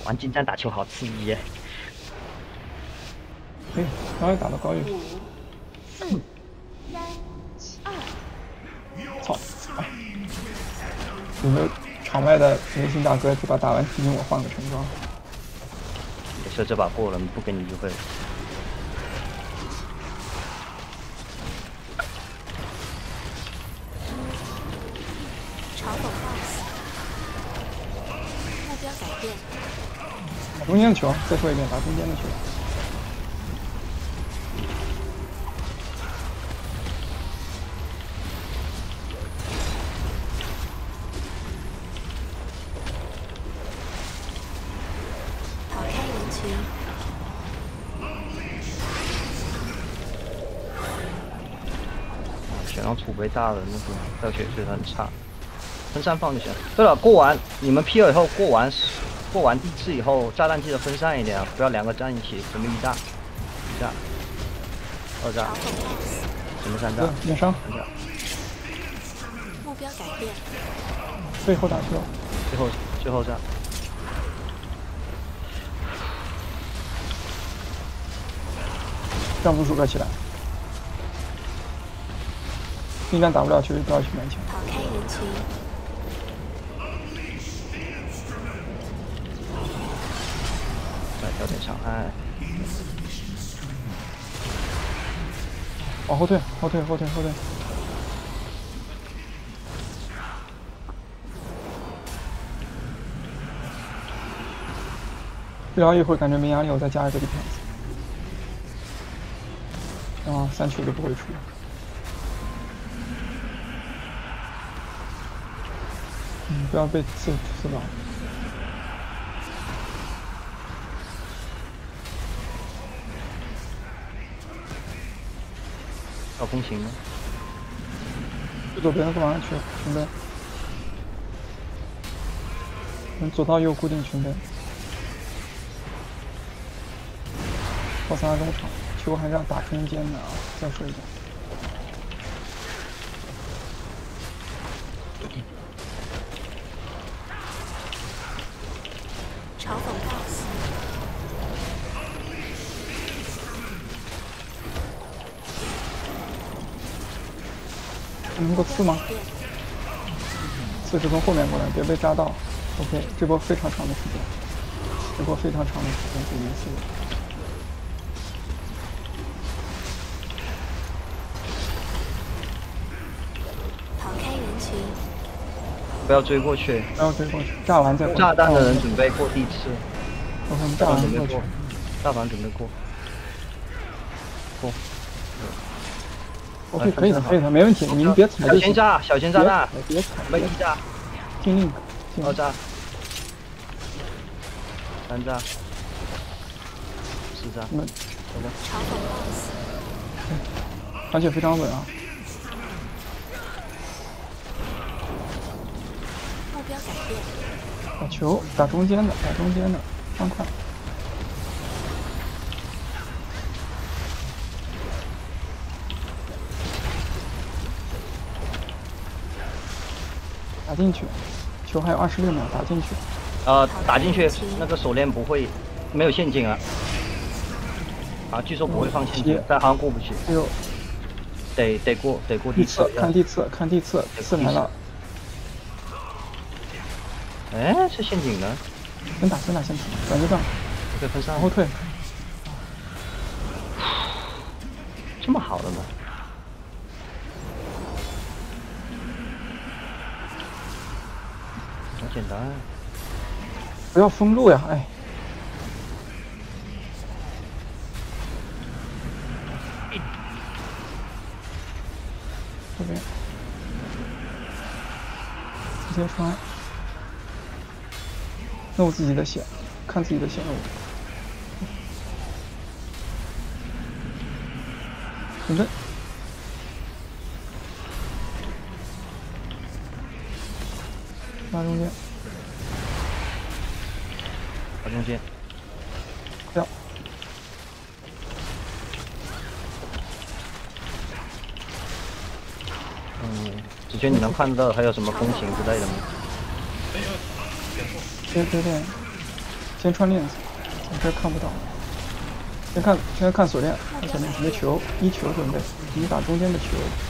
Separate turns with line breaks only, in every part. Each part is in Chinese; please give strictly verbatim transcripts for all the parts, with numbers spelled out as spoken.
玩近战打球好刺激耶！
哎，刚才打到高一。
四、三、二。
操！哎，有没有场外的年轻大哥这把打完提醒我换个橙装？
没事，这把过了，不给你机会了。
嘲讽 boss， 目标改变。
打中间的球，再说一遍，打中间的球。
跑开人群。
想要储备大的那种掉血确实很差，分散放就行。对了，过完你们 P 了以后，过完过完地次以后，炸弹记得分散一点啊，不要两个站一起。准备一炸，一炸，二炸，准备三炸，
验伤，
三炸。
目标改变。
背后打球，
最后最后炸。
让部署个起来。近战打不了球就不要去门前。
跑开人群。
再调点伤害。
往后退，后退，后退，后退。聊一会儿感觉没压力，我再加一个 defense。啊，三球都不会出。嗯，不要被刺刺到。
要风行吗？
右左边往上去，裙边。从左到右固定裙边。后三中场，球还是要打中间的啊！再说一遍。
嘲讽 boss。
能够刺吗？刺是从后面过来，别被扎到。OK， 这波非常长的时间，这波非常长的时间给一次。
跑开人群。
不要追过去。
不要追过去，炸完再过去。
炸弹的人准备过地次。
我们炸完
准备
过去。
大凡准备过。过。
OK， 可以的，可以的，没问题。你们别踩就行。
小型炸，小型炸弹，
别踩，
没一炸。
听令。
二炸。三炸。四炸。
你们。
嘲讽 boss。
而且非常稳啊。
目标改变。
打球，打中间的，打中间的，放快。打进去，球还有二十六秒，打进去。
呃，打进去，那个手链不会，没有陷阱啊。啊，据说不会放陷阱，但好像过不去。
哎呦，
得得过，得过
地
次。
看地次，看地次，次来了。
哎，是陷阱呢。
先打，先打，先打，转一段。
可以分散。
往后退。
这么好的吗？好简单。
不要封路呀！哎。这边。直接穿。弄自己的血，看自己的血路。准备。拉中间。
拉中间。
掉。
嗯，子轩，你能看到还有什么弓形之类的吗？
别别别， 先穿链子，我这看不到。先看，先看锁链，看锁链什么球，一球准备，你打中间的球，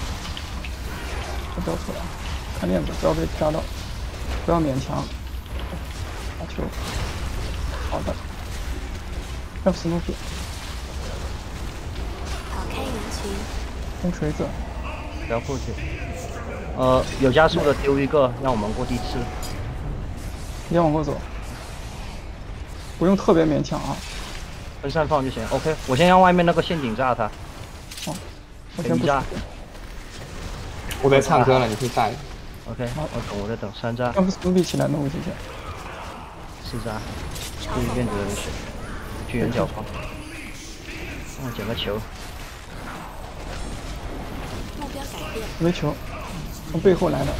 不要错了，看链子，不要被扎到，不要勉强，打球，好的，要不 Snoopy，
跑开人群，
冲锤子，
不要过去。呃，有加速的丢一个，让我们过地吃。
别往过走，不用特别勉强啊。
分散放就行。OK， 我先让外面那个陷阱炸他。
好，我先不
炸。
我在唱歌了，你可以炸。
OK， 我等，我在等三炸。
要不 Snoopy 起来弄我几下。
四炸，注意院子的水，巨人脚放。我捡个球。
目标改变，
没球，从背后来的。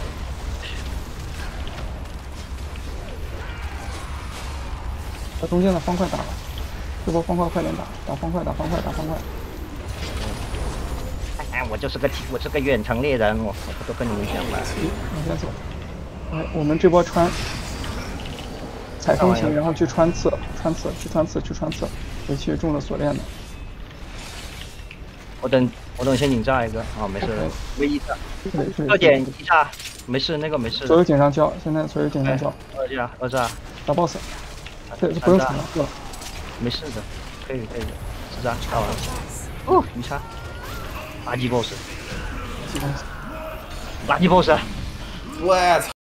把中间的方块打了，这波方块快点打，打方块，打方块，打方块。
哎，我就是个我是个远程猎人，我我都跟你们讲了。
往前走。哎，我们这波穿踩风琴，然后去穿刺，穿刺，去穿刺，去穿刺，回去中了锁链的。
我等我等陷阱炸一个啊，没事，唯一炸，二点一炸，没事，那个没事。
所有点上交，现在所有点上交。
二炸，二炸，
打 boss。对，不用抢了，够了。
没事的，可以可以的，四炸打完了。哦，一叉，垃圾 boss，垃圾 boss，
我操！